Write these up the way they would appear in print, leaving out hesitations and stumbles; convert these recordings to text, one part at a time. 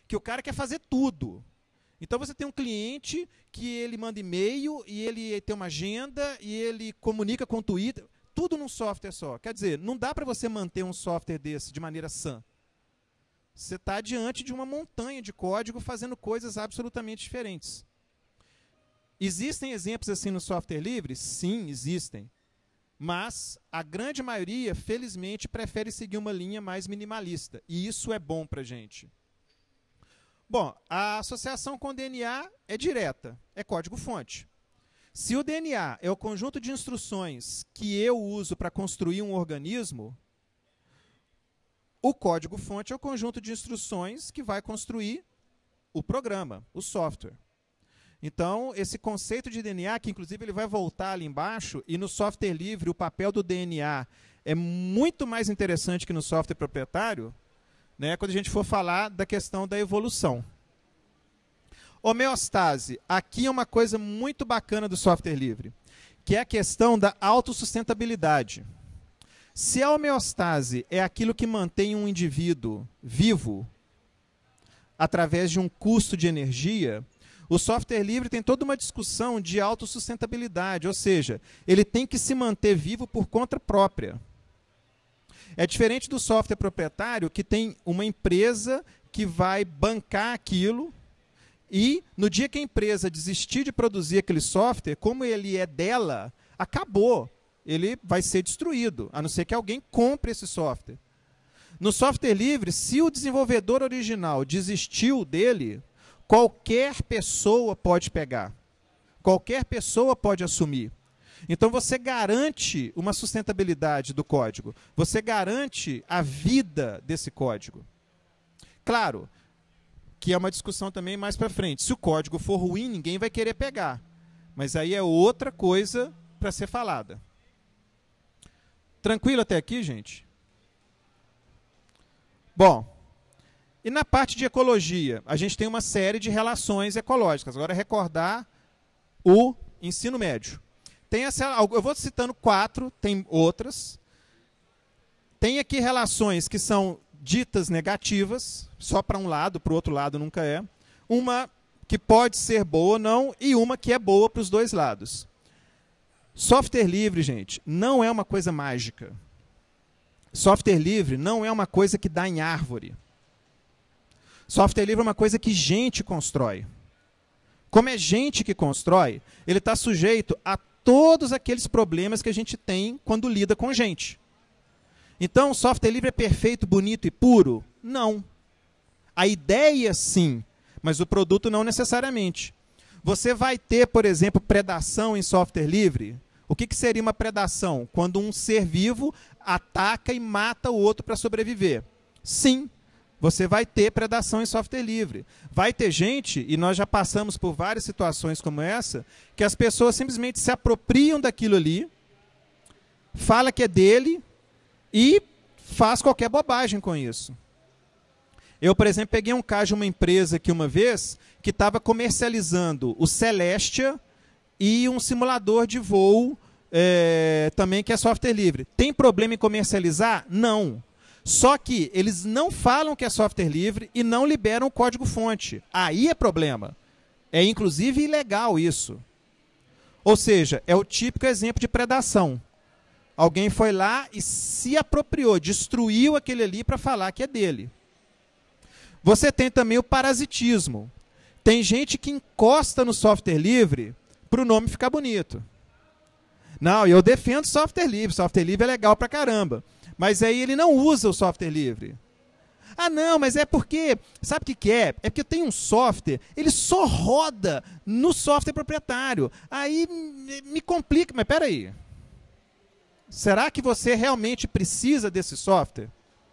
que o cara quer fazer tudo. Então você tem um cliente que ele manda e-mail, e ele tem uma agenda, e ele comunica com o Twitter, tudo num software só. Quer dizer, não dá para você manter um software desse de maneira sã. Você está diante de uma montanha de código fazendo coisas absolutamente diferentes. Existem exemplos assim no software livre? Sim, existem. Mas a grande maioria, felizmente, prefere seguir uma linha mais minimalista. E isso é bom para a gente. Bom, a associação com o DNA é direta, é código-fonte. Se o DNA é o conjunto de instruções que eu uso para construir um organismo, o código-fonte é o conjunto de instruções que vai construir o programa, o software. Então, esse conceito de DNA, que inclusive ele vai voltar ali embaixo, e no software livre o papel do DNA é muito mais interessante que no software proprietário, né, quando a gente for falar da questão da evolução. Homeostase. Aqui é uma coisa muito bacana do software livre, que é a questão da autossustentabilidade. Se a homeostase é aquilo que mantém um indivíduo vivo através de um custo de energia, o software livre tem toda uma discussão de autossustentabilidade, ou seja, ele tem que se manter vivo por conta própria. É diferente do software proprietário, que tem uma empresa que vai bancar aquilo e, no dia que a empresa desistir de produzir aquele software, como ele é dela, acabou. Ele vai ser destruído, a não ser que alguém compre esse software. No software livre, se o desenvolvedor original desistiu dele, qualquer pessoa pode pegar. Qualquer pessoa pode assumir. Então você garante uma sustentabilidade do código. Você garante a vida desse código. Claro, que é uma discussão também mais para frente. Se o código for ruim, ninguém vai querer pegar. Mas aí é outra coisa para ser falada. Tranquilo até aqui, gente? Bom, e na parte de ecologia, a gente tem uma série de relações ecológicas. Agora é recordar o ensino médio. Tem eu vou citando 4, tem outras. Tem aqui relações que são ditas negativas, só para um lado, para o outro lado nunca é. Uma que pode ser boa ou não, e uma que é boa para os dois lados. Software livre, gente, não é uma coisa mágica. Software livre não é uma coisa que dá em árvore. Software livre é uma coisa que gente constrói. Como é gente que constrói, ele está sujeito a todos aqueles problemas que a gente tem quando lida com gente. Então, software livre é perfeito, bonito e puro? Não. A ideia, sim, mas o produto não necessariamente. Você vai ter, por exemplo, predação em software livre? O que seria uma predação? Quando um ser vivo ataca e mata o outro para sobreviver. Sim, você vai ter predação em software livre. Vai ter gente, e nós já passamos por várias situações como essa, que as pessoas simplesmente se apropriam daquilo ali, fala que é dele e faz qualquer bobagem com isso. Eu, por exemplo, peguei um caso de uma empresa aqui uma vez que estava comercializando o Celestia e um simulador de voo também que é software livre. Tem problema em comercializar? Não. Só que eles não falam que é software livre e não liberam o código-fonte. Aí é problema. É inclusive ilegal isso. Ou seja, é o típico exemplo de predação. Alguém foi lá e se apropriou, destruiu aquele ali para falar que é dele. Você tem também o parasitismo. Tem gente que encosta no software livre para o nome ficar bonito. Não, eu defendo software livre é legal pra caramba. Mas aí ele não usa o software livre. Ah, não, mas é porque, sabe o que é? É porque tem um software, ele só roda no software proprietário. Aí me complica, mas peraí. Será que você realmente precisa desse software?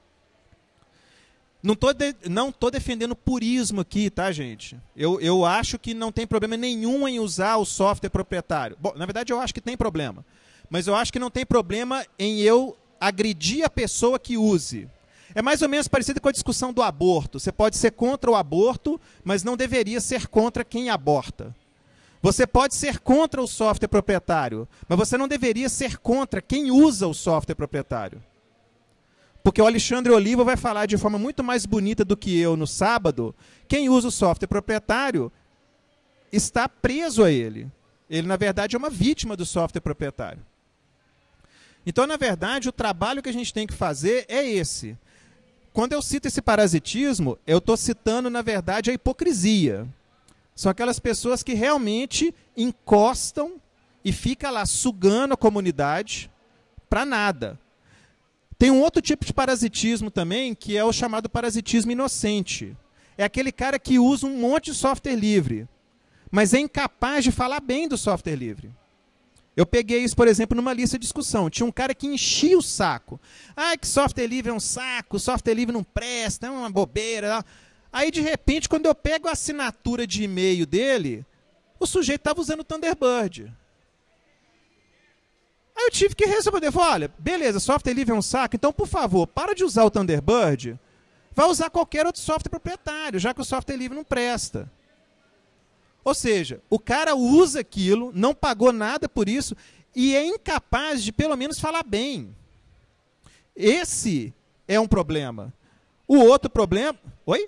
Não tô defendendo purismo aqui, tá, gente? Eu acho que não tem problema nenhum em usar o software proprietário. Bom, na verdade, eu acho que tem problema. Mas eu acho que não tem problema em eu agredir a pessoa que use. É mais ou menos parecido com a discussão do aborto. Você pode ser contra o aborto, mas não deveria ser contra quem aborta. Você pode ser contra o software proprietário, mas você não deveria ser contra quem usa o software proprietário. porque o Alexandre Oliva vai falar de forma muito mais bonita do que eu no sábado, quem usa o software proprietário está preso a ele. Ele, na verdade, é uma vítima do software proprietário. Então, na verdade, o trabalho que a gente tem que fazer é esse. Quando eu cito esse parasitismo, eu estou citando, na verdade, a hipocrisia. São aquelas pessoas que realmente encostam e ficam lá sugando a comunidade para nada. Tem um outro tipo de parasitismo também, que é o chamado parasitismo inocente. É aquele cara que usa um monte de software livre, mas é incapaz de falar bem do software livre. Eu peguei isso, por exemplo, numa lista de discussão. Tinha um cara que enchia o saco. Ah, que software livre é um saco, software livre não presta, é uma bobeira. Aí, de repente, quando eu pego a assinatura de e-mail dele, o sujeito estava usando o Thunderbird. Aí eu tive que responder, olha, beleza, software livre é um saco, então, por favor, para de usar o Thunderbird, vai usar qualquer outro software proprietário, já que o software livre não presta. Ou seja, o cara usa aquilo, não pagou nada por isso, e é incapaz de, pelo menos, falar bem. Esse é um problema. O outro problema... Oi?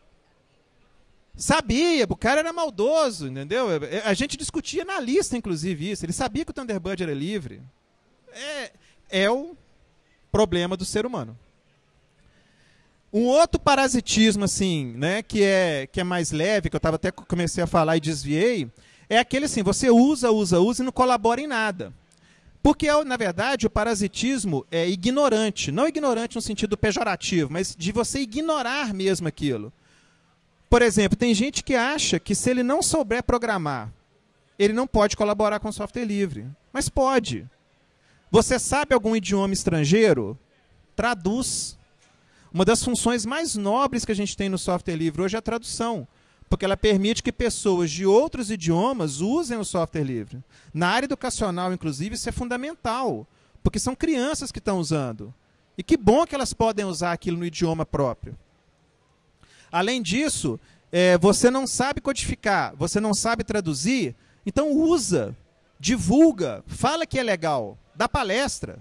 Sabia, o cara era maldoso, entendeu? A gente discutia na lista, inclusive, isso. Ele sabia que o Thunderbird era livre. É o problema do ser humano. Um outro parasitismo, assim, né, que é mais leve, que eu até comecei a falar e desviei, é aquele assim, você usa e não colabora em nada. Porque, na verdade, o parasitismo é ignorante. Não ignorante no sentido pejorativo, mas de você ignorar mesmo aquilo. Por exemplo, tem gente que acha que se ele não souber programar, ele não pode colaborar com software livre. Mas pode. Você sabe algum idioma estrangeiro? Traduz. Uma das funções mais nobres que a gente tem no software livre hoje é a tradução, porque ela permite que pessoas de outros idiomas usem o software livre. Na área educacional, inclusive, isso é fundamental, porque são crianças que estão usando. E que bom que elas podem usar aquilo no idioma próprio. Além disso, você não sabe codificar, você não sabe traduzir, então usa, divulga, fala que é legal, dá palestra.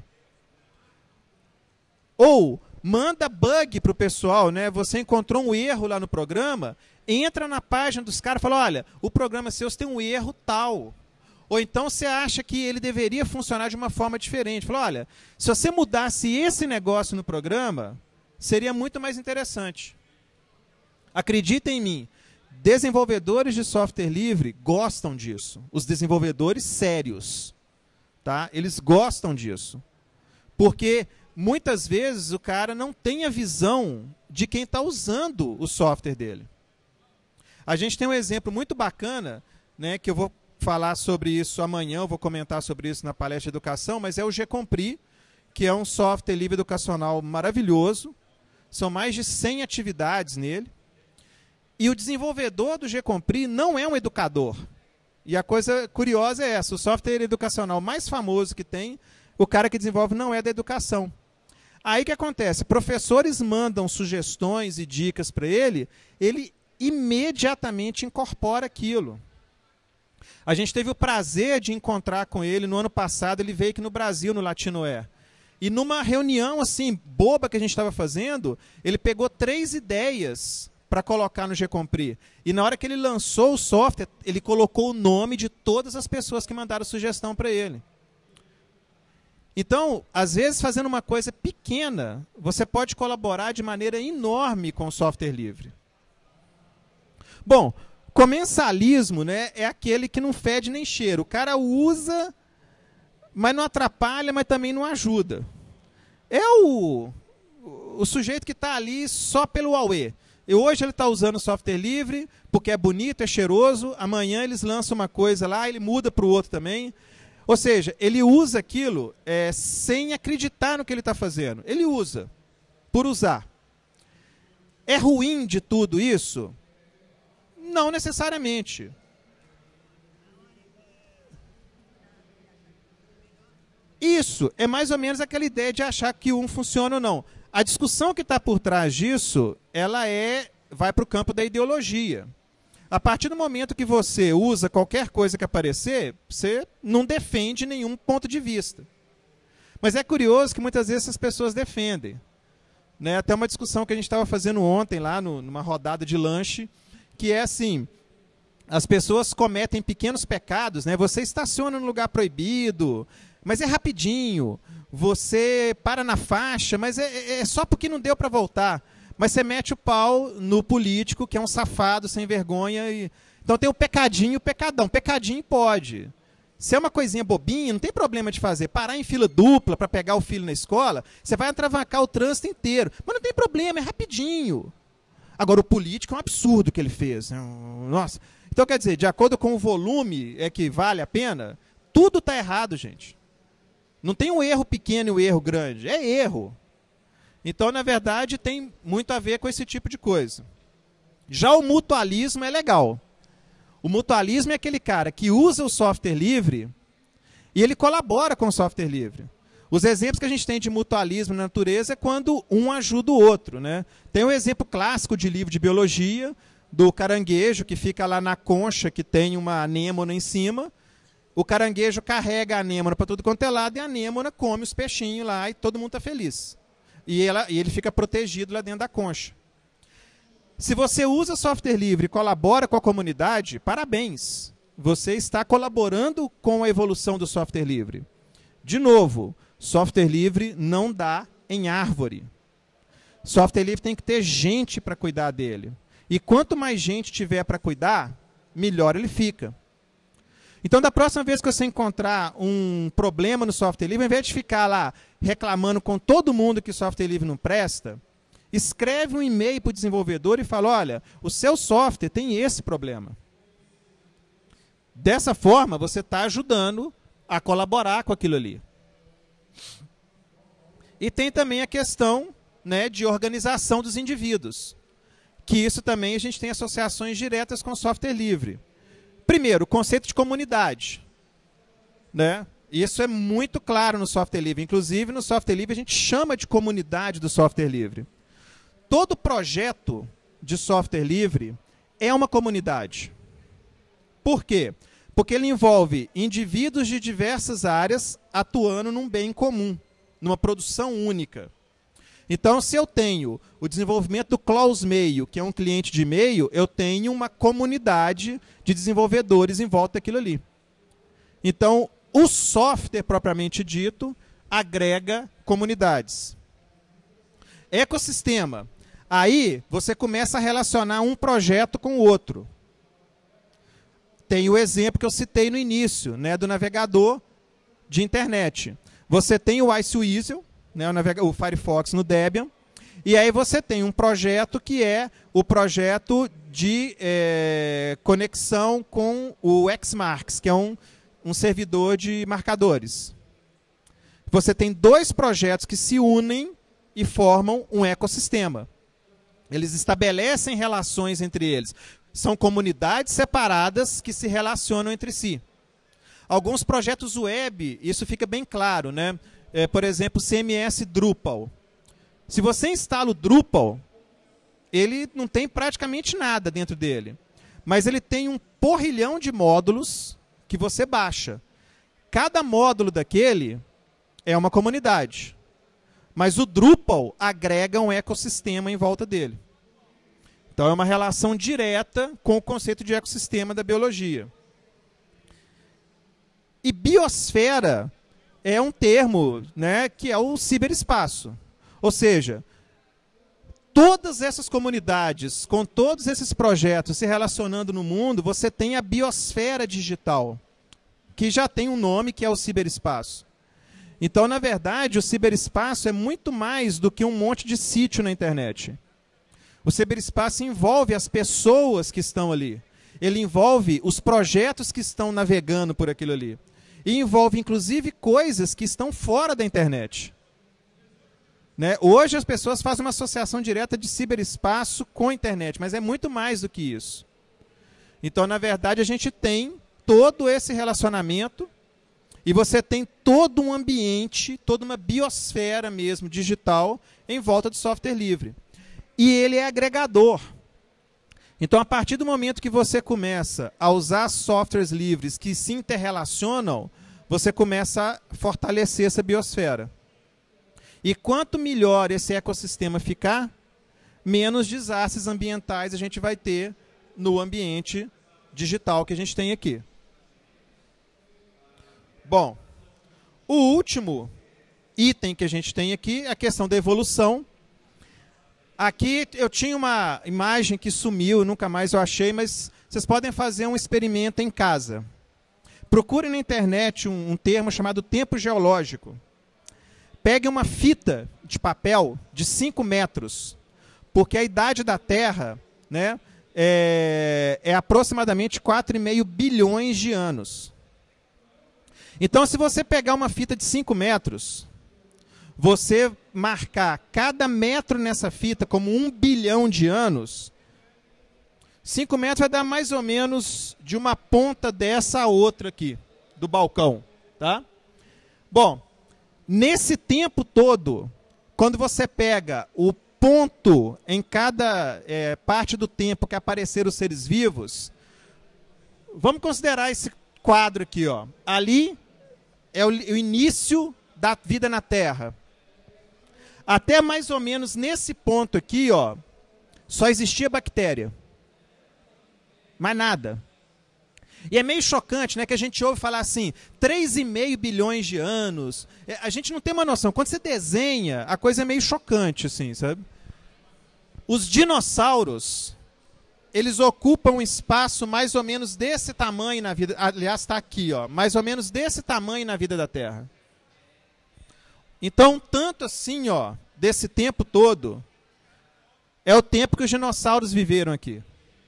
Ou manda bug para o pessoal, né? Você encontrou um erro lá no programa, entra na página dos caras e fala, olha, o programa seu tem um erro tal. Ou então você acha que ele deveria funcionar de uma forma diferente. Fala, olha, se você mudasse esse negócio no programa, seria muito mais interessante. Acredita em mim, desenvolvedores de software livre gostam disso. Os desenvolvedores sérios, tá? Eles gostam disso. Porque muitas vezes o cara não tem a visão de quem está usando o software dele. A gente tem um exemplo muito bacana, né, que eu vou falar sobre isso amanhã, eu vou comentar sobre isso na palestra de educação, mas é o Gcompris, que é um software livre educacional maravilhoso. São mais de 100 atividades nele. E o desenvolvedor do Gcompris não é um educador. E a coisa curiosa é essa, o software educacional mais famoso que tem, o cara que desenvolve não é da educação. Aí o que acontece? Professores mandam sugestões e dicas para ele imediatamente incorpora aquilo. A gente teve o prazer de encontrar com ele no ano passado, ele veio aqui no Brasil, no Latinoé. E numa reunião assim, boba que a gente estava fazendo, ele pegou 3 ideias para colocar no Gcompris. E na hora que ele lançou o software, ele colocou o nome de todas as pessoas que mandaram sugestão para ele. Então, às vezes, fazendo uma coisa pequena, você pode colaborar de maneira enorme com o software livre. Bom, comensalismo, né, é aquele que não fede nem cheira. O cara usa, mas não atrapalha, mas também não ajuda. É o sujeito que está ali só pelo auê. E hoje ele está usando software livre, porque é bonito, é cheiroso. Amanhã eles lançam uma coisa lá, ele muda para o outro também. Ou seja, ele usa aquilo sem acreditar no que ele está fazendo. Ele usa, por usar. É ruim de tudo isso? Não necessariamente. Isso é mais ou menos aquela ideia de achar que um funciona ou não. A discussão que está por trás disso, ela vai para o campo da ideologia. A partir do momento que você usa qualquer coisa que aparecer, você não defende nenhum ponto de vista. Mas é curioso que muitas vezes essas pessoas defendem. né? Até uma discussão que a gente estava fazendo ontem lá numa rodada de lanche, que é assim, as pessoas cometem pequenos pecados, né? Você estaciona no lugar proibido, mas é rapidinho. Você para na faixa, mas é só porque não deu para voltar. Mas você mete o pau no político, que é um safado, sem vergonha. Então tem o pecadinho e o pecadão. Pecadinho pode. Se é uma coisinha bobinha, não tem problema de fazer. Parar em fila dupla para pegar o filho na escola, você vai atravancar o trânsito inteiro. Mas não tem problema, é rapidinho. Agora, o político é um absurdo o que ele fez. Nossa. Então, quer dizer, de acordo com o volume é que vale a pena, tudo está errado, gente. Não tem um erro pequeno e um erro grande. É erro. Então, na verdade, tem muito a ver com esse tipo de coisa. Já o mutualismo é legal. O mutualismo é aquele cara que usa o software livre e ele colabora com o software livre. Os exemplos que a gente tem de mutualismo na natureza é quando um ajuda o outro, né? Tem um exemplo clássico de livro de biologia, do caranguejo, que fica lá na concha, que tem uma anêmona em cima. O caranguejo carrega a anêmona para tudo quanto é lado e a anêmona come os peixinhos lá e todo mundo está feliz. E ele fica protegido lá dentro da concha. Se você usa software livre e colabora com a comunidade, parabéns. Você está colaborando com a evolução do software livre. De novo, software livre não dá em árvore. Software livre tem que ter gente para cuidar dele. E quanto mais gente tiver para cuidar, melhor ele fica. Então, da próxima vez que você encontrar um problema no software livre, ao invés de ficar lá reclamando com todo mundo que o software livre não presta, escreve um e-mail para o desenvolvedor e fala, olha, o seu software tem esse problema. Dessa forma, você está ajudando a colaborar com aquilo ali. E tem também a questão, né, de organização dos indivíduos. Que isso também a gente tem associações diretas com o software livre. Primeiro, o conceito de comunidade, né? Isso é muito claro no software livre. Inclusive, no software livre, a gente chama de comunidade do software livre. Todo projeto de software livre é uma comunidade. Por quê? Porque ele envolve indivíduos de diversas áreas atuando num bem comum, numa produção única. Então, se eu tenho o desenvolvimento do Close Mail, que é um cliente de e-mail, eu tenho uma comunidade de desenvolvedores em volta daquilo ali. Então, o software propriamente dito agrega comunidades. Ecossistema. Aí, você começa a relacionar um projeto com o outro. Tem o exemplo que eu citei no início, né, do navegador de internet. Você tem o IceWeasel, né, o Firefox no Debian, e aí você tem um projeto que é o projeto de conexão com o Xmarks, que é um servidor de marcadores. Você tem dois projetos que se unem e formam um ecossistema. Eles estabelecem relações entre eles. São comunidades separadas que se relacionam entre si. Alguns projetos web, isso fica bem claro, né? Por exemplo, CMS Drupal. Se você instala o Drupal, ele não tem praticamente nada dentro dele. Mas ele tem um porrilhão de módulos que você baixa. Cada módulo daquele é uma comunidade. Mas o Drupal agrega um ecossistema em volta dele. Então é uma relação direta com o conceito de ecossistema da biologia. E biosfera é um termo, né, que é o ciberespaço. Ou seja, todas essas comunidades, com todos esses projetos se relacionando no mundo, você tem a biosfera digital, que já tem um nome, que é o ciberespaço. Então, na verdade, o ciberespaço é muito mais do que um monte de sítio na internet. O ciberespaço envolve as pessoas que estão ali. Ele envolve os projetos que estão navegando por aquilo ali. E envolve, inclusive, coisas que estão fora da internet. Né? Hoje as pessoas fazem uma associação direta de ciberespaço com a internet, mas é muito mais do que isso. Então, na verdade, a gente tem todo esse relacionamento e você tem todo um ambiente, toda uma biosfera mesmo, digital, em volta do software livre. E ele é agregador. Então, a partir do momento que você começa a usar softwares livres que se interrelacionam, você começa a fortalecer essa biosfera. E quanto melhor esse ecossistema ficar, menos desastres ambientais a gente vai ter no ambiente digital que a gente tem aqui. Bom, o último item que a gente tem aqui é a questão da evolução. Aqui eu tinha uma imagem que sumiu, nunca mais eu achei, mas vocês podem fazer um experimento em casa. Procure na internet um termo chamado tempo geológico. Pegue uma fita de papel de 5 metros, porque a idade da Terra, né, é aproximadamente 4,5 bilhões de anos. Então, se você pegar uma fita de 5 metros, você marcar cada metro nessa fita como 1 bilhão de anos, 5 metros vai dar mais ou menos de uma ponta dessa a outra aqui, do balcão. Tá? Bom, nesse tempo todo, quando você pega o ponto em cada parte do tempo que apareceram os seres vivos, vamos considerar esse quadro aqui. Ó. Ali é o início da vida na Terra. Até mais ou menos nesse ponto aqui, ó, só existia bactéria. Mais nada. E é meio chocante, né, que a gente ouve falar assim, 3,5 bilhões de anos. A gente não tem uma noção. Quando você desenha, a coisa é meio chocante, assim, sabe? Os dinossauros, eles ocupam um espaço mais ou menos desse tamanho na vida. Aliás, está aqui, ó, mais ou menos desse tamanho na vida da Terra. Então, tanto assim, ó, desse tempo todo, é o tempo que os dinossauros viveram aqui.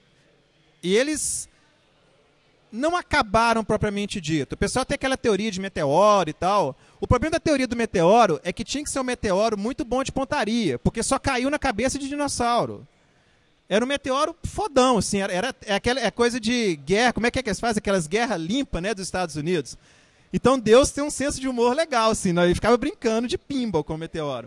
E eles não acabaram propriamente dito. O pessoal tem aquela teoria de meteoro e tal. O problema da teoria do meteoro é que tinha que ser um meteoro muito bom de pontaria, porque só caiu na cabeça de dinossauro. Era um meteoro fodão, assim, é coisa de guerra. Como é que eles fazem? Aquelas guerras limpas, né, dos Estados Unidos. Então Deus tem um senso de humor legal, assim, né? Ele ficava brincando de pinball com o meteoro.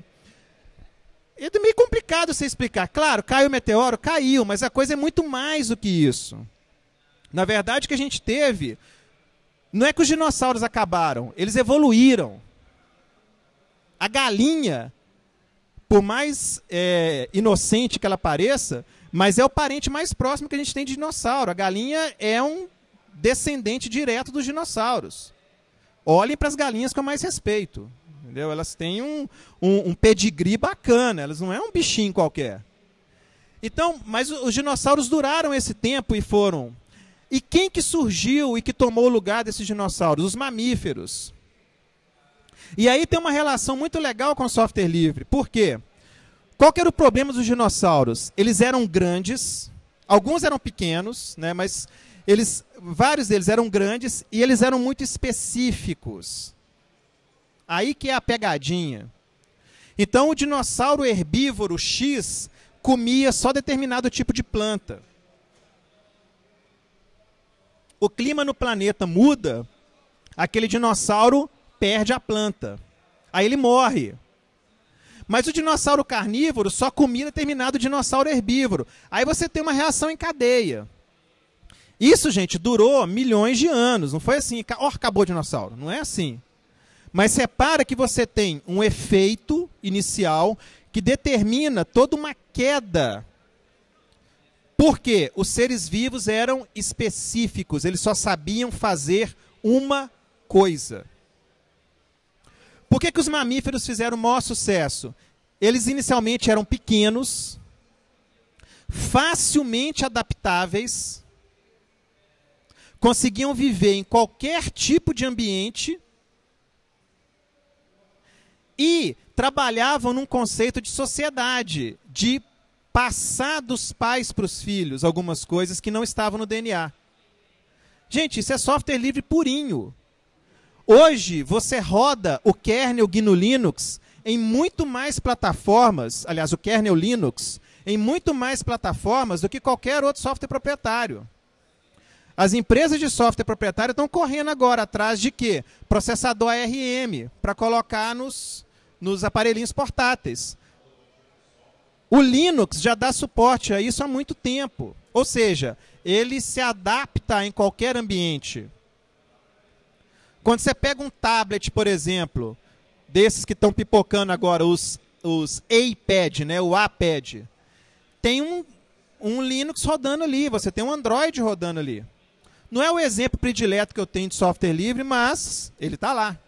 É meio complicado você explicar. Claro, caiu o meteoro? Caiu, mas a coisa é muito mais do que isso. Na verdade, o que a gente teve, não é que os dinossauros acabaram, eles evoluíram. A galinha, por mais inocente que ela pareça, mas é o parente mais próximo que a gente tem de dinossauro. A galinha é um descendente direto dos dinossauros. Olhem para as galinhas com mais respeito. Entendeu? Elas têm um pedigree bacana, elas não é um bichinho qualquer. Então, mas os dinossauros duraram esse tempo e foram. E quem que surgiu e que tomou o lugar desses dinossauros? Os mamíferos. E aí tem uma relação muito legal com o software livre. Por quê? Qual que era o problema dos dinossauros? Eles eram grandes, alguns eram pequenos, né, mas vários deles eram grandes e eles eram muito específicos. Aí que é a pegadinha. Então o dinossauro herbívoro X comia só determinado tipo de planta. O clima no planeta muda, aquele dinossauro perde a planta. Aí ele morre. Mas o dinossauro carnívoro só comia determinado dinossauro herbívoro. Aí você tem uma reação em cadeia. Isso, gente, durou milhões de anos. Não foi assim, acabou o dinossauro. Não é assim. Mas repara que você tem um efeito inicial que determina toda uma queda. Porque os seres vivos eram específicos. Eles só sabiam fazer uma coisa. Por que os mamíferos fizeram o maior sucesso? Eles inicialmente eram pequenos, facilmente adaptáveis, conseguiam viver em qualquer tipo de ambiente e trabalhavam num conceito de sociedade, de passar dos pais para os filhos algumas coisas que não estavam no DNA. Gente, isso é software livre purinho. Hoje, você roda o kernel GNU Linux em muito mais plataformas, aliás, o kernel Linux, em muito mais plataformas do que qualquer outro software proprietário. As empresas de software proprietário estão correndo agora atrás de quê? Processador ARM, para colocar nos aparelhinhos portáteis. O Linux já dá suporte a isso há muito tempo. Ou seja, ele se adapta em qualquer ambiente. Quando você pega um tablet, por exemplo, desses que estão pipocando agora, os iPad, né, o iPad, tem um Linux rodando ali, você tem um Android rodando ali. Não é o exemplo predileto que eu tenho de software livre, mas ele está lá.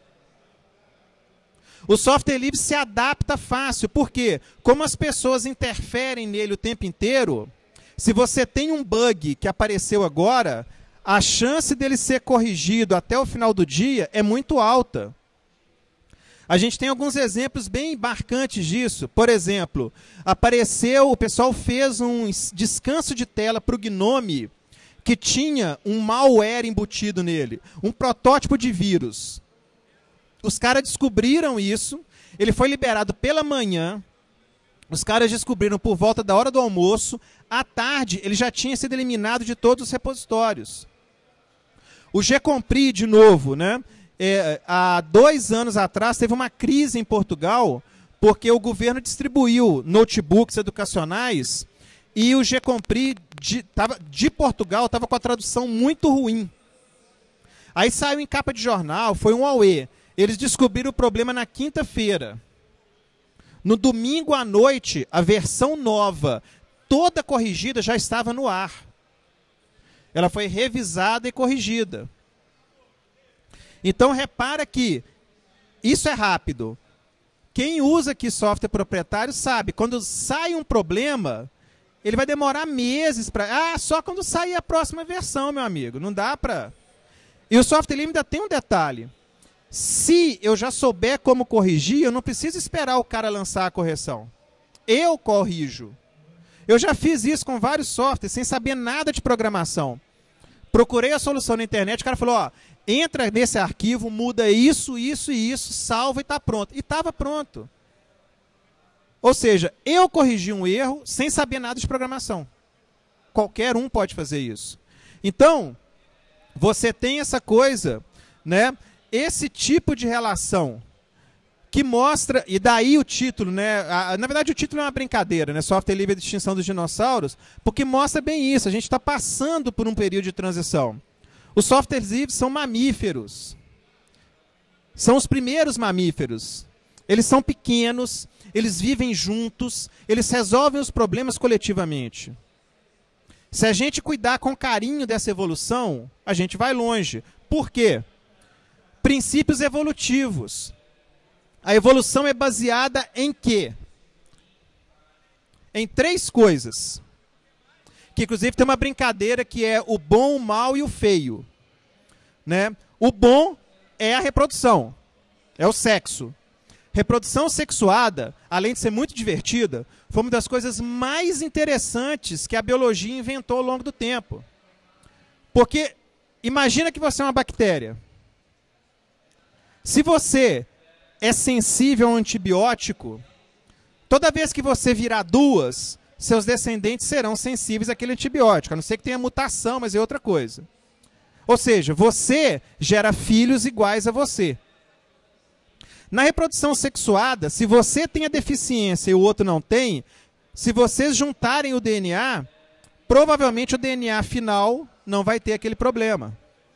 O software livre se adapta fácil, porque como as pessoas interferem nele o tempo inteiro, se você tem um bug que apareceu agora, a chance dele ser corrigido até o final do dia é muito alta. A gente tem alguns exemplos bem marcantes disso. Por exemplo, o pessoal fez um descanso de tela para o Gnome que tinha um malware embutido nele, um protótipo de vírus. Os caras descobriram isso, ele foi liberado pela manhã, os caras descobriram por volta da hora do almoço, à tarde ele já tinha sido eliminado de todos os repositórios. O Gcompris, de novo, né? Há 2 anos atrás teve uma crise em Portugal, porque o governo distribuiu notebooks educacionais e o Gcompris de Portugal estava com a tradução muito ruim. Aí saiu em capa de jornal, foi um auê. Eles descobriram o problema na quinta-feira. No domingo à noite, a versão nova, toda corrigida, já estava no ar. Ela foi revisada e corrigida. Então, repara que isso é rápido. Quem usa aqui software proprietário sabe, quando sai um problema, ele vai demorar meses para... só quando sair a próxima versão, meu amigo. Não dá para... E o software livre ainda tem um detalhe. Se eu já souber como corrigir, eu não preciso esperar o cara lançar a correção. Eu corrijo. Eu já fiz isso com vários softwares, sem saber nada de programação. Procurei a solução na internet, o cara falou, entra nesse arquivo, muda isso, isso e isso, salva e está pronto. E estava pronto. Ou seja, eu corrigi um erro sem saber nada de programação. Qualquer um pode fazer isso. Então, você tem essa coisa, né? Esse tipo de relação que mostra, e daí o título, né? Na verdade o título é uma brincadeira, né? Software livre de extinção dos dinossauros, porque mostra bem isso, a gente está passando por um período de transição. Os softwares livres são mamíferos. São os primeiros mamíferos. Eles são pequenos, eles vivem juntos, eles resolvem os problemas coletivamente. Se a gente cuidar com carinho dessa evolução, a gente vai longe. Por quê? Princípios evolutivos. A evolução é baseada em quê? Em 3 coisas. Que inclusive tem uma brincadeira que é o bom, o mal e o feio. Né? O bom é a reprodução. É o sexo. Reprodução sexuada, além de ser muito divertida, foi uma das coisas mais interessantes que a biologia inventou ao longo do tempo. Porque imagina que você é uma bactéria. Se você é sensível a um antibiótico, toda vez que você virar 2, seus descendentes serão sensíveis àquele antibiótico, a não ser que tenha mutação, mas é outra coisa. Ou seja, você gera filhos iguais a você. Na reprodução sexuada, se você tem a deficiência e o outro não tem, se vocês juntarem o DNA, provavelmente o DNA final não vai ter aquele problema.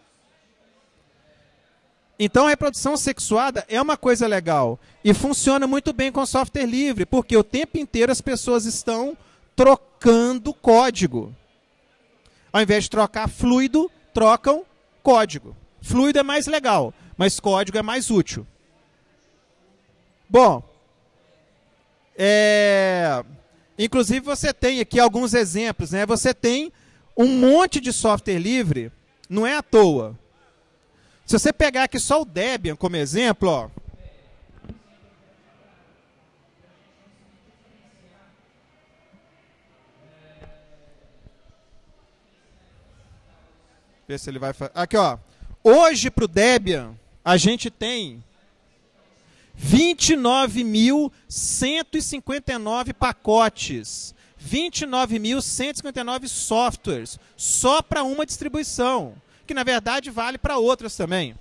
Então a reprodução sexuada é uma coisa legal e funciona muito bem com software livre, porque o tempo inteiro as pessoas estão trocando código. Ao invés de trocar fluido, trocam código. Fluido é mais legal, mas código é mais útil. Bom, inclusive você tem aqui alguns exemplos, né? Você tem um monte de software livre, não é à toa. Se você pegar aqui só o Debian como exemplo, ó, ver se ele vai fazer. Aqui, ó. Hoje para o Debian a gente tem 29.159 pacotes, 29.159 softwares, só para uma distribuição, que na verdade vale para outras também.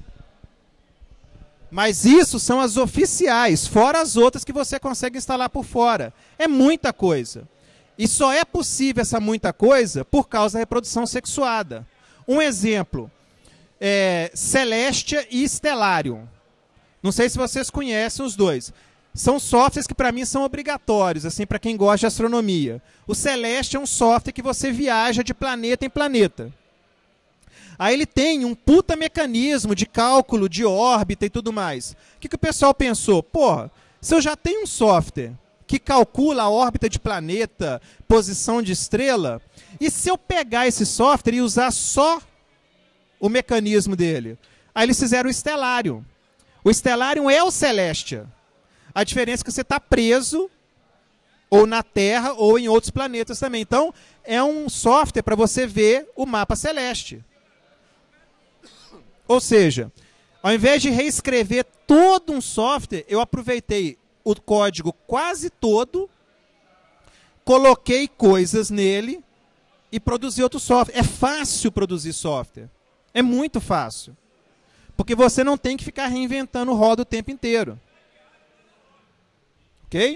Mas isso são as oficiais, fora as outras que você consegue instalar por fora. É muita coisa. E só é possível essa muita coisa por causa da reprodução sexuada. Um exemplo, Celestia e Stellarium. Não sei se vocês conhecem os dois. São softwares que para mim são obrigatórios, assim, para quem gosta de astronomia. O Celeste é um software que você viaja de planeta em planeta. Aí ele tem um puta mecanismo de cálculo de órbita e tudo mais. O que o pessoal pensou? Porra, se eu já tenho um software que calcula a órbita de planeta, posição de estrela, e se eu pegar esse software e usar só o mecanismo dele? Aí eles fizeram o Stellarium. O Stellarium é o Celestia. A diferença é que você está preso ou na Terra ou em outros planetas também. Então, é um software para você ver o mapa celeste. Ou seja, ao invés de reescrever todo um software, eu aproveitei o código quase todo, coloquei coisas nele e produzi outro software. É fácil produzir software. É muito fácil. Porque você não tem que ficar reinventando roda o tempo inteiro. Ok?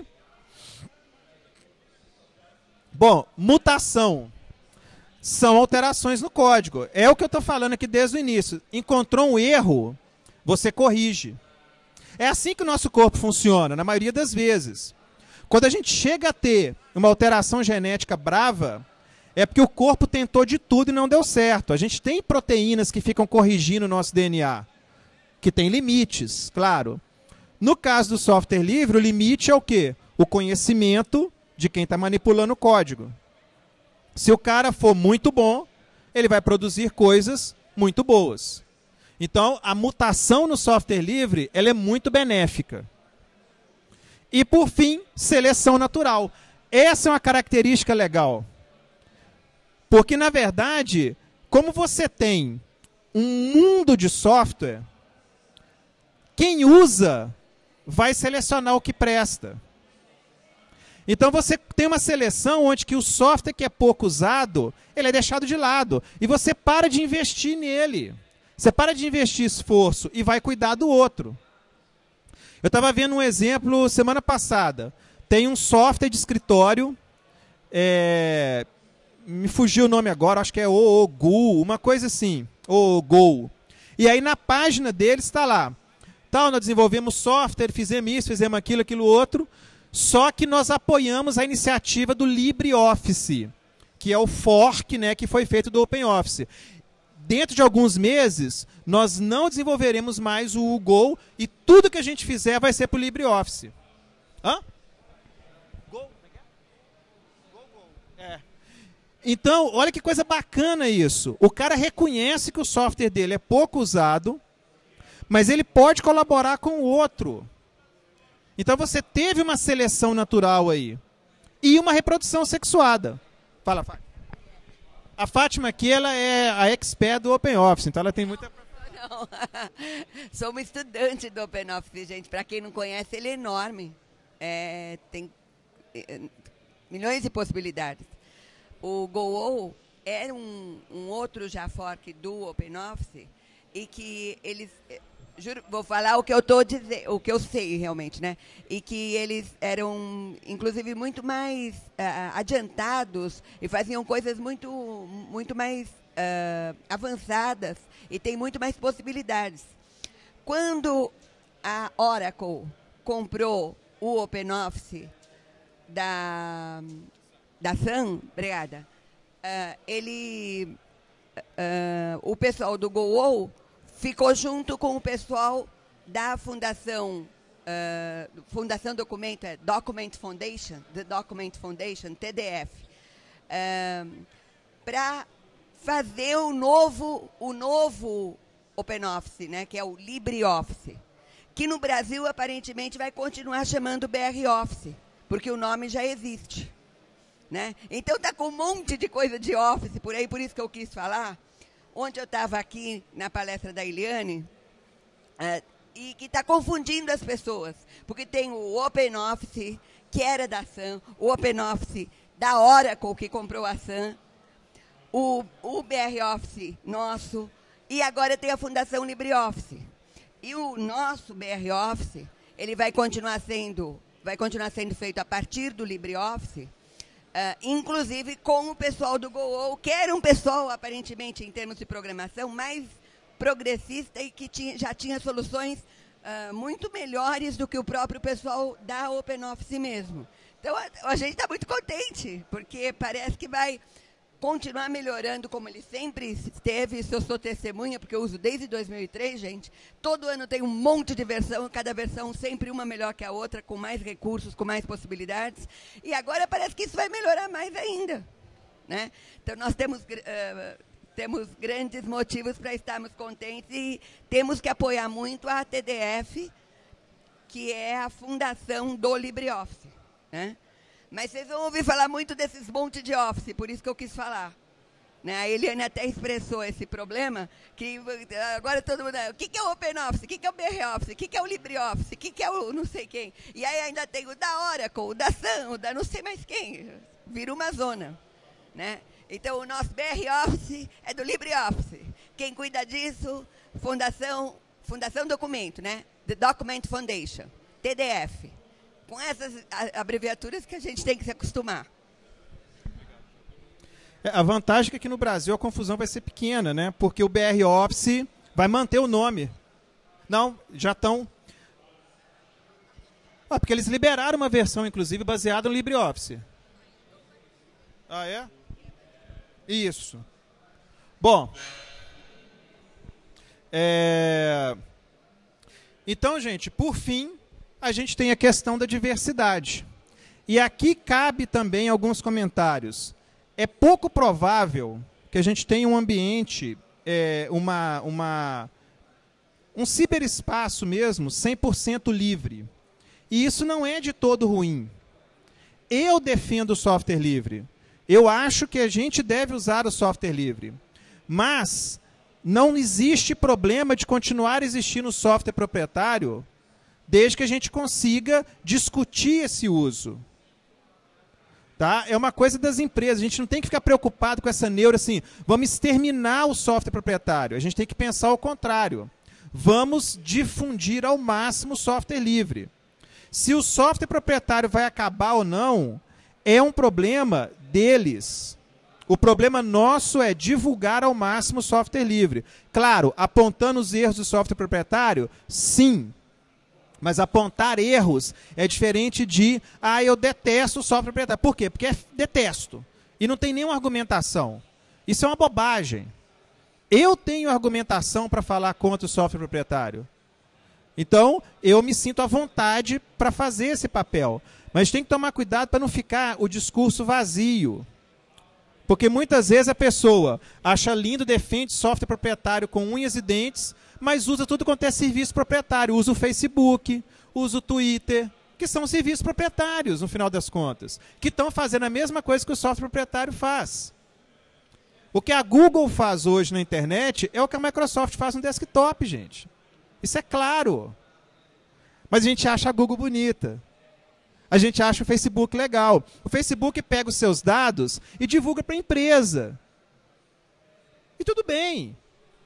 Bom, mutação. São alterações no código. É o que eu estou falando aqui desde o início. Encontrou um erro, você corrige. É assim que o nosso corpo funciona, na maioria das vezes. Quando a gente chega a ter uma alteração genética brava, é porque o corpo tentou de tudo e não deu certo. A gente tem proteínas que ficam corrigindo o nosso DNA, que tem limites, claro. No caso do software livre, o limite é o quê? O conhecimento de quem está manipulando o código. Se o cara for muito bom, ele vai produzir coisas muito boas. Então, a mutação no software livre, ela é muito benéfica. E, por fim, seleção natural. Essa é uma característica legal. Porque, na verdade, como você tem um mundo de software, quem usa vai selecionar o que presta. Então você tem uma seleção onde que o software que é pouco usado, ele é deixado de lado. E você para de investir nele. Você para de investir esforço e vai cuidar do outro. Eu estava vendo um exemplo semana passada. Tem um software de escritório, me fugiu o nome agora, acho que é OOGU, uma coisa assim, OOGO. E aí na página deles está lá. Então, nós desenvolvemos software, fizemos isso, fizemos aquilo, aquilo outro. Só que nós apoiamos a iniciativa do LibreOffice, que é o fork, né, que foi feito do OpenOffice. Dentro de alguns meses, nós não desenvolveremos mais o Go e tudo que a gente fizer vai ser para o LibreOffice. Hã? Go? É. Então, olha que coisa bacana isso. O cara reconhece que o software dele é pouco usado, mas ele pode colaborar com o outro. Então você teve uma seleção natural aí. E uma reprodução sexuada. Fala, Fátima. A Fátima aqui, ela é a expert do OpenOffice, então ela tem muita... Não, sou uma estudante do OpenOffice, gente. Para quem não conhece, ele é enorme. Tem milhões de possibilidades. O GoO era um outro já fork do OpenOffice e que eles... Juro, vou falar o que eu tô dizendo, o que eu sei realmente, né? E que eles eram, inclusive, muito mais adiantados e faziam coisas muito mais avançadas e tem muito mais possibilidades. Quando a Oracle comprou o OpenOffice da Sun, obrigada, o pessoal do GoO ficou junto com o pessoal da Fundação Documento, Document Foundation, The Document Foundation, TDF, para fazer o novo OpenOffice, né, que é o LibreOffice, que no Brasil aparentemente vai continuar chamando BROffice, porque o nome já existe, né? Então tá com um monte de coisa de Office por aí, por isso que eu quis falar. Ontem eu estava aqui na palestra da Eliane, e que está confundindo as pessoas, porque tem o OpenOffice, que era da Sun, o OpenOffice da Oracle, que comprou a Sun, o BROffice nosso, e agora tem a Fundação LibreOffice. E o nosso BROffice, ele vai continuar sendo feito a partir do LibreOffice, inclusive com o pessoal do GoO, que era um pessoal, aparentemente, em termos de programação, mais progressista e que já tinha soluções muito melhores do que o próprio pessoal da OpenOffice mesmo. Então, a gente está muito contente, porque parece que vai continuar melhorando como ele sempre esteve. Isso eu sou testemunha, porque eu uso desde 2003, gente. Todo ano tem um monte de versão, cada versão sempre uma melhor que a outra, com mais recursos, com mais possibilidades. E agora parece que isso vai melhorar mais ainda, né? Então, nós temos grandes motivos para estarmos contentes e temos que apoiar muito a TDF, que é a fundação do LibreOffice, né? Mas vocês vão ouvir falar muito desses monte de Office, por isso que eu quis falar, né? A Eliane até expressou esse problema, que agora todo mundo... O que é o OpenOffice? O que é o BROffice? O que é o LibreOffice? O que é o não sei quem? E aí ainda tem o da Oracle, o da Sun, o da não sei mais quem. Vira uma zona, né? Então, o nosso BROffice é do LibreOffice. Quem cuida disso, Fundação Documento, né? The Document Foundation, TDF. Com essas abreviaturas que a gente tem que se acostumar. A vantagem é que aqui no Brasil a confusão vai ser pequena, né? Porque o BROffice vai manter o nome. Não, já estão... porque eles liberaram uma versão, inclusive, baseada no LibreOffice. Ah, é? Isso. Bom. Então, gente, por fim, a gente tem a questão da diversidade. E aqui cabe também alguns comentários. É pouco provável que a gente tenha um ambiente, um ciberespaço mesmo, 100% livre. E isso não é de todo ruim. Eu defendo o software livre. Eu acho que a gente deve usar o software livre. Mas não existe problema de continuar existindo o software proprietário desde que a gente consiga discutir esse uso. Tá? É uma coisa das empresas. A gente não tem que ficar preocupado com essa neura assim, vamos exterminar o software proprietário. A gente tem que pensar ao contrário. Vamos difundir ao máximo o software livre. Se o software proprietário vai acabar ou não, é um problema deles. O problema nosso é divulgar ao máximo o software livre. Claro, apontando os erros do software proprietário, sim. Mas apontar erros é diferente de, eu detesto o software proprietário. Por quê? Porque detesto. E não tem nenhuma argumentação. Isso é uma bobagem. Eu tenho argumentação para falar contra o software proprietário. Então, eu me sinto à vontade para fazer esse papel. Mas tem que tomar cuidado para não ficar o discurso vazio. Porque muitas vezes a pessoa acha lindo, defende software proprietário com unhas e dentes, mas usa tudo quanto é serviço proprietário. Usa o Facebook, usa o Twitter, que são serviços proprietários, no final das contas, que estão fazendo a mesma coisa que o software proprietário faz. O que a Google faz hoje na internet é o que a Microsoft faz no desktop, gente. Isso é claro. Mas a gente acha a Google bonita. A gente acha o Facebook legal. O Facebook pega os seus dados e divulga para a empresa. E tudo bem.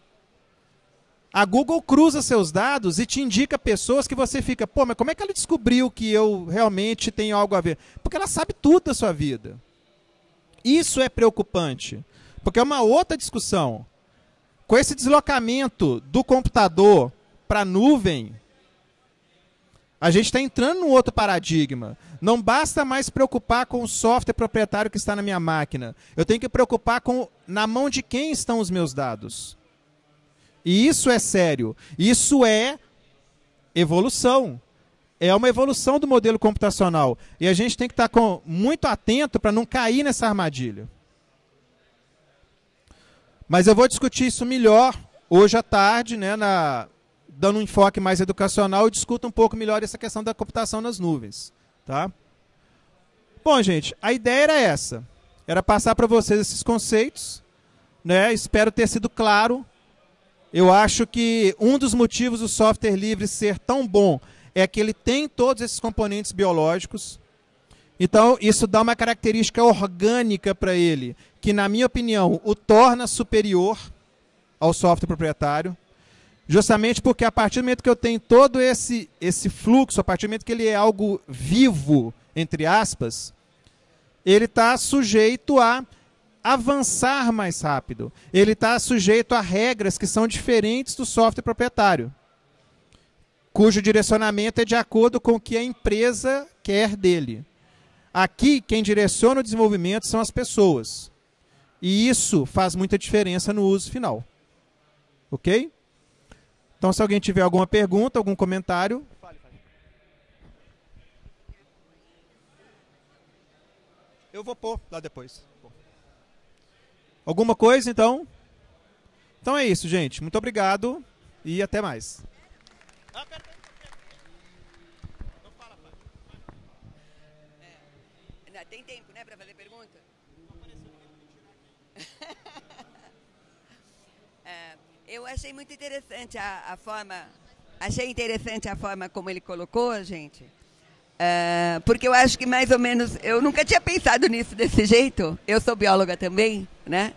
A Google cruza seus dados e te indica pessoas que você fica, mas como é que ela descobriu que eu realmente tenho algo a ver? Porque ela sabe tudo da sua vida. Isso é preocupante. Porque é uma outra discussão. Com esse deslocamento do computador para a nuvem, a gente está entrando num outro paradigma. Não basta mais preocupar com o software proprietário que está na minha máquina. Eu tenho que preocupar com na mão de quem estão os meus dados. E isso é sério. Isso é evolução. É uma evolução do modelo computacional. E a gente tem que estar muito atento para não cair nessa armadilha. Mas eu vou discutir isso melhor hoje à tarde, né, dando um enfoque mais educacional, eu discuto um pouco melhor essa questão da computação nas nuvens. Tá? Bom, gente, a ideia era essa. Era passar para vocês esses conceitos. Né? Espero ter sido claro. Eu acho que um dos motivos do software livre ser tão bom é que ele tem todos esses componentes biológicos. Então, isso dá uma característica orgânica para ele, que, na minha opinião, o torna superior ao software proprietário. Justamente porque a partir do momento que eu tenho todo esse fluxo, a partir do momento que ele é algo vivo, entre aspas, ele está sujeito a avançar mais rápido. Ele está sujeito a regras que são diferentes do software proprietário. cujo direcionamento é de acordo com o que a empresa quer dele. Aqui, quem direciona o desenvolvimento são as pessoas. E isso faz muita diferença no uso final. Ok? Então, se alguém tiver alguma pergunta, algum comentário... Eu vou pôr lá depois. Alguma coisa, então? Então é isso, gente. Muito obrigado e até mais. Tem tempo, né, para fazer pergunta? Eu achei muito interessante a forma... Achei interessante a forma como ele colocou, gente. Porque eu acho que mais ou menos... Eu nunca tinha pensado nisso desse jeito. Eu sou bióloga também, né?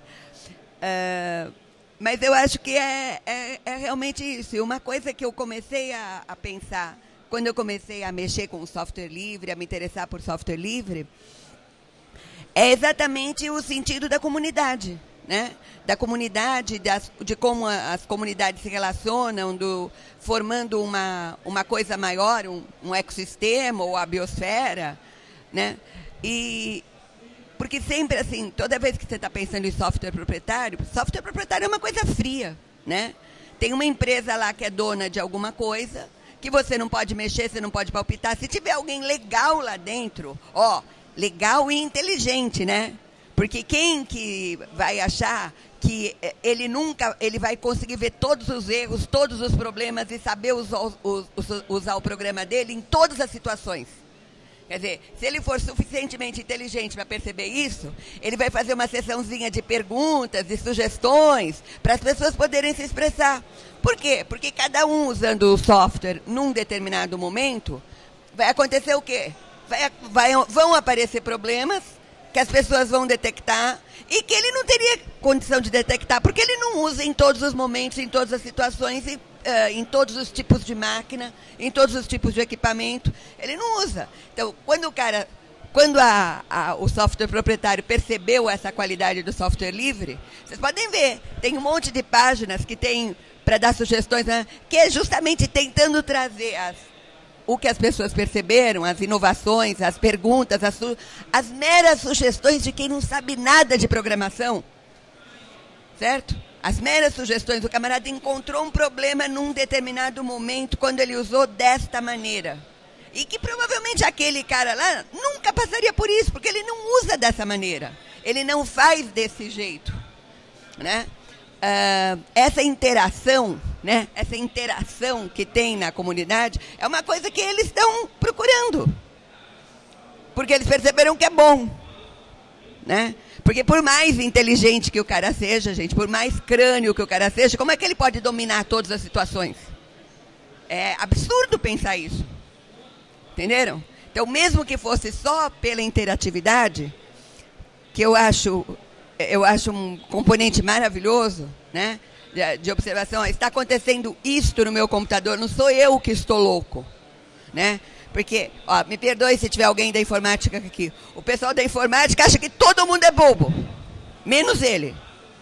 Mas eu acho que é realmente isso. E uma coisa que eu comecei a pensar quando eu comecei a mexer com o software livre, a me interessar por software livre, é exatamente o sentido da comunidade, né? Da comunidade, de como as comunidades se relacionam, formando uma coisa maior, um ecossistema ou a biosfera, né? E porque sempre assim, toda vez que você está pensando em software proprietário é uma coisa fria, né? Tem uma empresa lá que é dona de alguma coisa, que você não pode mexer, você não pode palpitar. Se tiver alguém legal lá dentro, legal e inteligente, né? Porque quem que vai achar que ele vai conseguir ver todos os erros, todos os problemas e saber usar o programa dele em todas as situações? Quer dizer, se ele for suficientemente inteligente para perceber isso, ele vai fazer uma sessãozinha de perguntas e sugestões para as pessoas poderem se expressar. Por quê? Porque cada um usando o software num determinado momento, vai acontecer o quê? Vão aparecer problemas que as pessoas vão detectar e que ele não teria condição de detectar, porque ele não usa em todos os momentos, em todas as situações, em todos os tipos de máquina, em todos os tipos de equipamento. Ele não usa. Então, quando o software proprietário percebeu essa qualidade do software livre, vocês podem ver, tem um monte de páginas que tem para dar sugestões, né, que é justamente tentando trazer o que as pessoas perceberam, as inovações, as perguntas, as meras sugestões de quem não sabe nada de programação. Certo? As meras sugestões. O camarada encontrou um problema num determinado momento quando ele usou desta maneira. E que provavelmente aquele cara lá nunca passaria por isso, porque ele não usa dessa maneira. Ele não faz desse jeito. Né? Essa interação, né? Essa interação que tem na comunidade é uma coisa que eles estão procurando. Porque eles perceberam que é bom. Né? Porque por mais inteligente que o cara seja, gente, por mais crânio que o cara seja, como é que ele pode dominar todas as situações? É absurdo pensar isso. Entenderam? Então, mesmo que fosse só pela interatividade, que eu acho um componente maravilhoso, né, de observação, está acontecendo isto no meu computador, não sou eu que estou louco. Né? Porque, me perdoe se tiver alguém da informática aqui. O pessoal da informática acha que todo mundo é bobo, menos ele.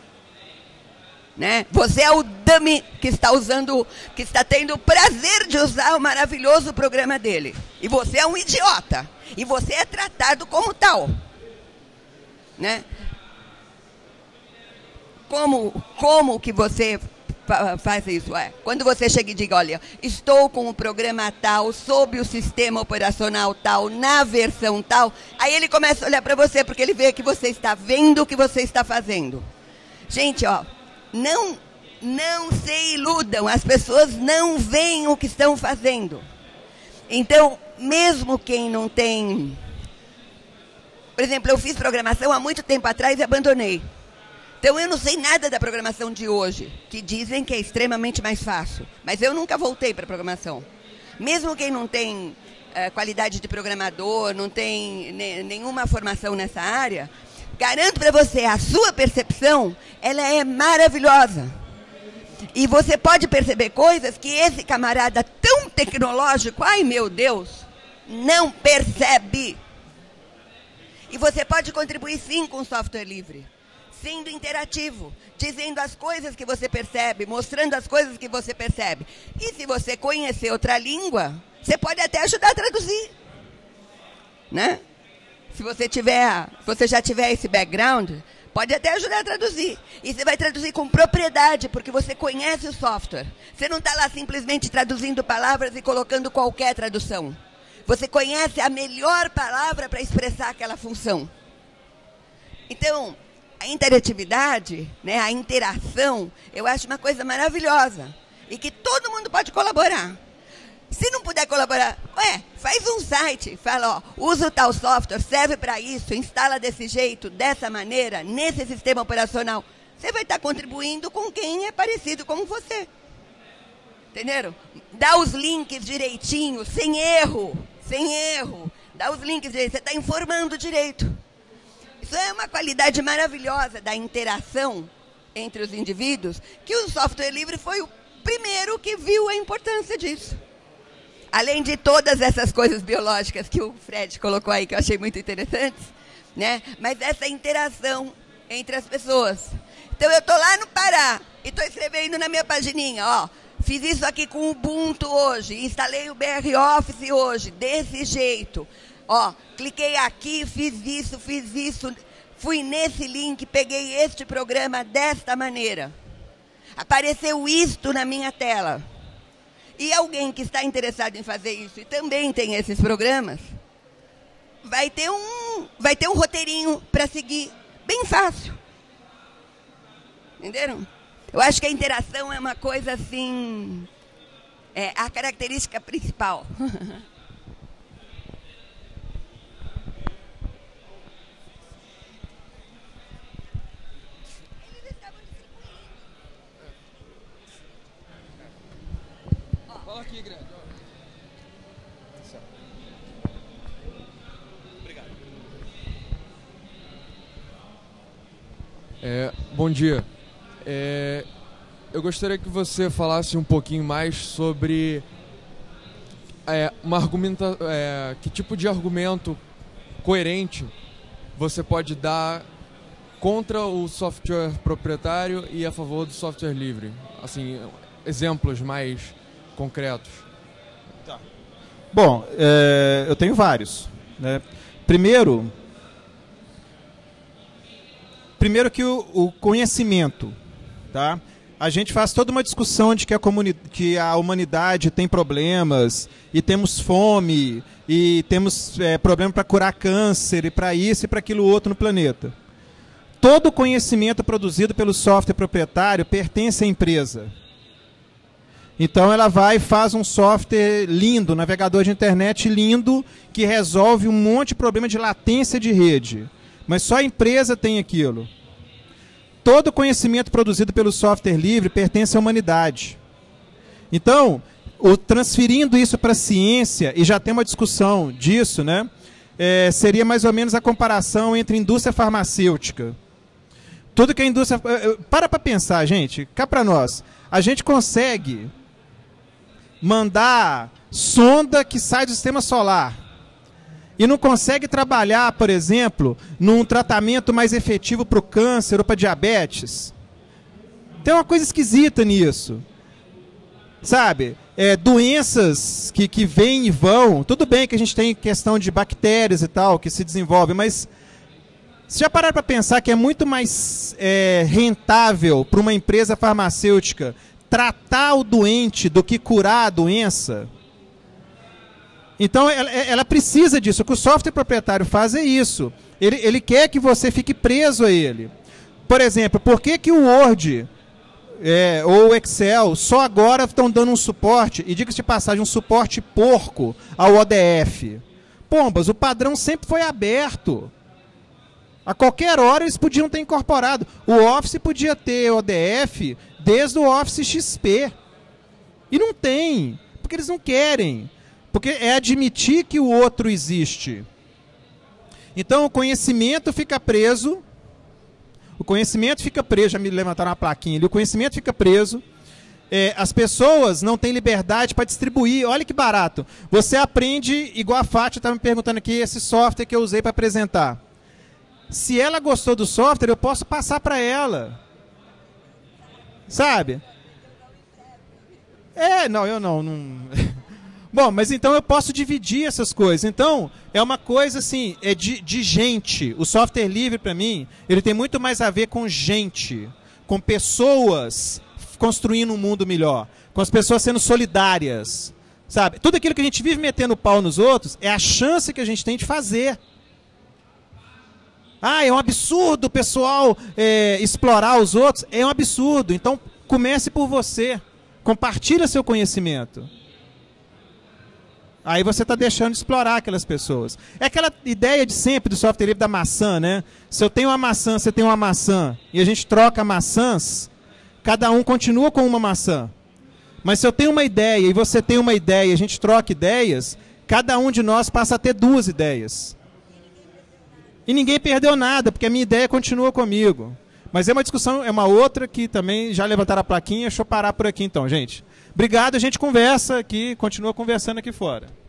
Né? Você é o dummy que está tendo o prazer de usar o maravilhoso programa dele. E você é um idiota. E você é tratado como tal. Né? Como que você faz isso? Quando você chega e diga, olha, estou com o programa tal, sob o sistema operacional tal, na versão tal, aí ele começa a olhar para você, porque ele vê que você está vendo o que você está fazendo. Gente, não se iludam, as pessoas não veem o que estão fazendo. Então, mesmo quem não tem... Por exemplo, eu fiz programação há muito tempo atrás e abandonei. Então, eu não sei nada da programação de hoje, que dizem que é extremamente mais fácil. Mas eu nunca voltei para a programação. Mesmo quem não tem qualidade de programador, não tem nenhuma formação nessa área, garanto para você, a sua percepção, ela é maravilhosa. E você pode perceber coisas que esse camarada tão tecnológico, ai meu Deus, não percebe. E você pode contribuir sim com o software livre. sendo interativo, dizendo as coisas que você percebe, mostrando as coisas que você percebe. E se você conhecer outra língua, você pode até ajudar a traduzir, né? Se você já tiver esse background, pode até ajudar a traduzir. E você vai traduzir com propriedade, porque você conhece o software. Você não está lá simplesmente traduzindo palavras e colocando qualquer tradução. Você conhece a melhor palavra para expressar aquela função. Então, a interatividade, né, a interação, eu acho uma coisa maravilhosa. E que todo mundo pode colaborar. Se não puder colaborar, faz um site, fala, ó, usa o tal software, serve para isso, instala desse jeito, dessa maneira, nesse sistema operacional. Você vai estar contribuindo com quem é parecido com você. Entenderam? Dá os links direitinho, sem erro. Dá os links direitinho, você está informando direito. Isso é uma qualidade maravilhosa da interação entre os indivíduos, que o software livre foi o primeiro que viu a importância disso. Além de todas essas coisas biológicas que o Fred colocou aí, que eu achei muito interessantes, né? Mas essa interação entre as pessoas. Então, eu estou lá no Pará e estou escrevendo na minha pagininha, ó, fiz isso aqui com o Ubuntu hoje, instalei o BR Office hoje, desse jeito. Ó, cliquei aqui, fiz isso, fui nesse link, peguei este programa desta maneira. Apareceu isto na minha tela. E alguém que está interessado em fazer isso e também tem esses programas, vai ter um roteirinho para seguir bem fácil. Entenderam? Eu acho que a interação é uma coisa assim, a característica principal. Fala aqui, grande. Obrigado. Bom dia. Eu gostaria que você falasse um pouquinho mais sobre que tipo de argumento coerente você pode dar contra o software proprietário e a favor do software livre. Assim, exemplos mais concretos. Tá. Bom, eu tenho vários, né? Primeiro que o conhecimento, tá? A gente faz toda uma discussão de que a humanidade tem problemas, e temos fome, e temos problema para curar câncer, e para isso e para aquilo outro no planeta. Todo conhecimento produzido pelo software proprietário pertence à empresa. Então ela vai e faz um software lindo, navegador de internet lindo, que resolve um monte de problema de latência de rede. Mas só a empresa tem aquilo. Todo conhecimento produzido pelo software livre pertence à humanidade. Então, transferindo isso para a ciência, e já tem uma discussão disso, né? Seria mais ou menos a comparação entre indústria farmacêutica. Tudo que a indústria... Para pensar, gente, cá para nós. A gente consegue mandar sonda que sai do sistema solar e não consegue trabalhar, por exemplo, num tratamento mais efetivo para o câncer ou para diabetes. Tem uma coisa esquisita nisso. Sabe? Doenças que vêm e vão. Tudo bem que a gente tem questão de bactérias e tal, que se desenvolvem, mas se já pararam para pensar que é muito mais rentável para uma empresa farmacêutica tratar o doente do que curar a doença? Então, ela precisa disso. O que o software proprietário faz é isso. Ele quer que você fique preso a ele. Por exemplo, por que o Word ou o Excel só agora estão dando um suporte, e diga-se de passagem, um suporte porco ao ODF? Pombas, o padrão sempre foi aberto. A qualquer hora eles podiam ter incorporado. O Office podia ter ODF desde o Office XP. E não tem, porque eles não querem. Porque é admitir que o outro existe. Então o conhecimento fica preso. O conhecimento fica preso. Já me levantaram uma plaquinha ali. O conhecimento fica preso. As pessoas não têm liberdade para distribuir. Olha que barato. Você aprende, igual a Fátima estava me perguntando aqui, esse software que eu usei para apresentar. Se ela gostou do software, eu posso passar para ela. Sabe? Não, eu não. Bom, mas então eu posso dividir essas coisas. Então, é uma coisa assim, de gente. O software livre, para mim, ele tem muito mais a ver com gente, com pessoas construindo um mundo melhor, com as pessoas sendo solidárias, sabe? Tudo aquilo que a gente vive metendo pau nos outros é a chance que a gente tem de fazer. É um absurdo o pessoal explorar os outros. É um absurdo. Então, comece por você. Compartilha seu conhecimento. Aí você está deixando de explorar aquelas pessoas. É aquela ideia de sempre do software livre da maçã, né? Se eu tenho uma maçã, você tem uma maçã, e a gente troca maçãs, cada um continua com uma maçã. Mas se eu tenho uma ideia e você tem uma ideia e a gente troca ideias, cada um de nós passa a ter 2 ideias. E ninguém perdeu nada, porque a minha ideia continua comigo. Mas é uma discussão, é uma outra que também já levantaram a plaquinha. Deixa eu parar por aqui então, gente. Obrigado, a gente conversa aqui, continua conversando aqui fora.